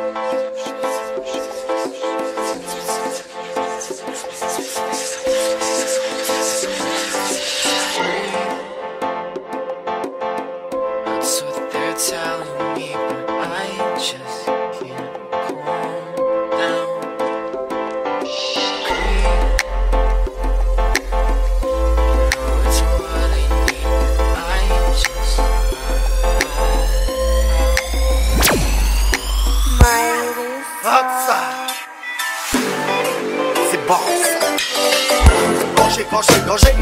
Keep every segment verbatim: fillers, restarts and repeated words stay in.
That's what they're telling me, but I just can't calm down. Breathe. No, it's what I need, but I just Hotza, c'est bon ça. Gorgé, gorgé, gorgé.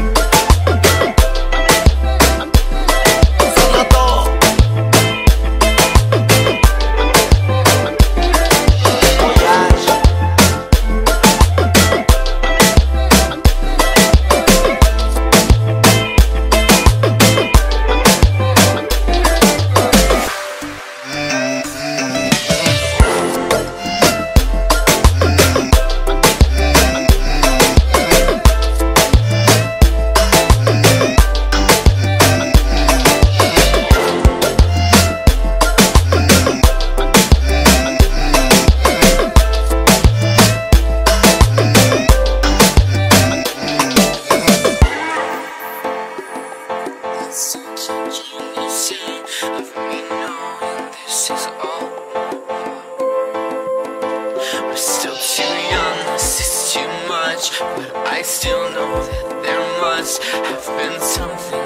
Such a jealousy of me knowing this is all. We're still too young, this is too much, but I still know that there must have been something